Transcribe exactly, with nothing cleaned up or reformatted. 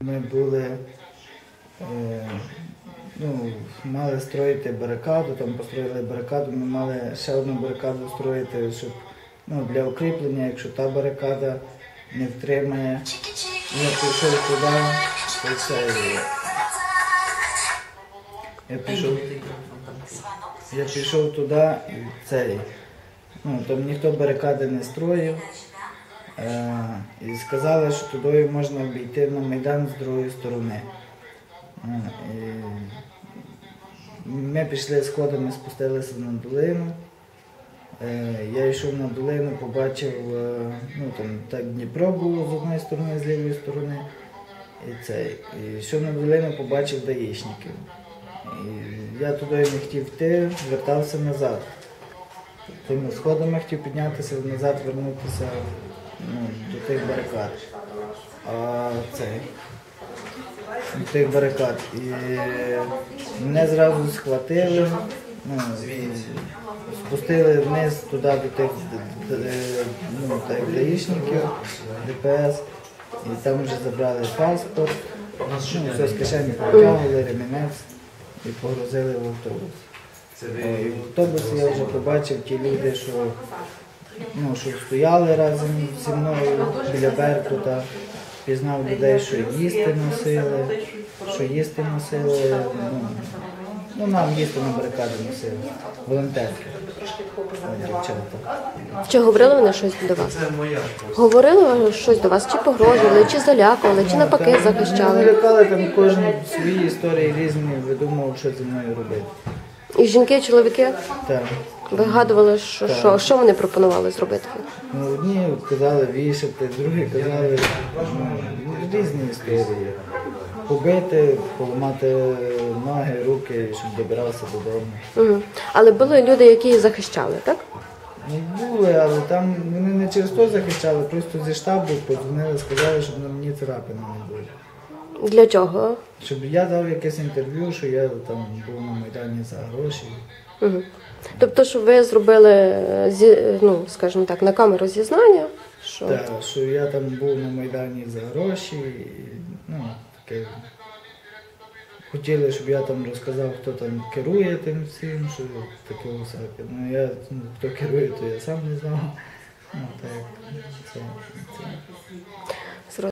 Ми були, е, ну, мали строїти барикаду, там построїли барикаду, ми мали ще одну барикаду строїти, щоб, ну, для укріплення, якщо та барикада не втримає. Я пішов туди, то це, я пішов, я пішов туди і цей, ну, там ніхто барикади не строїв. Е, і сказали, що туди можна обійти на Майдан з другої сторони. Е, і ми пішли сходами, спустилися на долину. Е, я йшов на долину, побачив, е, ну, там так Дніпро було з однієї сторони, з лівої сторони. І цей. І йшов на долину, побачив даїшників. І я туди не хотів йти, вертався назад. Тими сходами хотів піднятися, назад вернутися, ну, до тих барикад. А цей, до тих барикад. І мене зразу схватили, ну, спустили вниз туди до тих, ну, тих даїшників, ДПС. І там вже забрали паспорт, ну, все з кишені потягнули, ремінець і погрузили в автобус. В автобусі я вже побачив ті люди, що, ну, що стояли разом зі мною біля Беркута, пізнав людей, що їсти носили, що їсти носили, ну, ну нам їсти на барикаді носили, волонтерки, дівчата. Чи говорили вони щось до вас? Говорили щось до вас? Чи погрожували, чи залякували, чи навпаки захищали? Вони лякали, там кожен свої історії різні, видумував, що зі мною робити. І жінки, і чоловіки? Так. Вигадували, що, що, що вони пропонували зробити? Ну, одні казали вішати, другі казали, ну, різні історії. Побити, поламати ноги, руки, щоб добирався додому. Угу. Але були люди, які захищали, так? Ну, були, але там вони не через то захищали, просто зі штабу подзвонили, сказали, щоб на мені царапини не було. Для чого? Щоб я дав якесь інтерв'ю, що я там був на Майдані за гроші. Угу. Тобто, що ви зробили, зі, ну, скажімо так, на камеру зізнання? Що... Так, що я там був на Майдані за гроші, і, ну, таке. Хотіли, щоб я там розказав, хто там керує тим всім, що таке всяке. Ну, я, ну, хто керує, то я сам не знав. Ну, так, це, це.